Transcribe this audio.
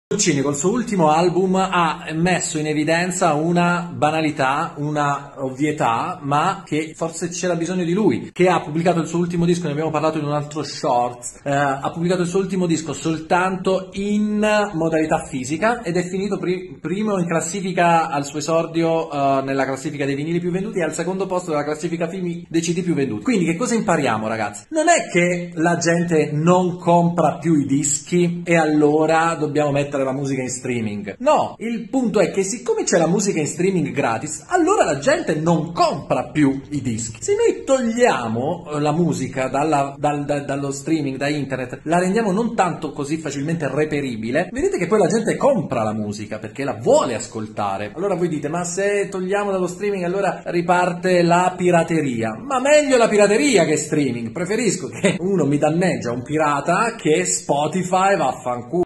Guccini col suo ultimo album ha messo in evidenza una banalità, una ovvietà, ma che forse c'era bisogno di lui, che ha pubblicato il suo ultimo disco, ne abbiamo parlato in un altro short, ha pubblicato il suo ultimo disco soltanto in modalità fisica ed è finito primo in classifica al suo esordio nella classifica dei vinili più venduti e al secondo posto della classifica dei CD più venduti. Quindi che cosa impariamo, ragazzi? Non è che la gente non compra più i dischi e allora dobbiamo mettere la musica in streaming. No, il punto è che siccome c'è la musica in streaming gratis, allora la gente non compra più i dischi. Se noi togliamo la musica dallo streaming, da internet, la rendiamo non tanto così facilmente reperibile, vedete che poi la gente compra la musica perché la vuole ascoltare. Allora voi dite, ma se togliamo dallo streaming allora riparte la pirateria. Ma meglio la pirateria che streaming. Preferisco che uno mi danneggia un pirata che Spotify vaffanculo.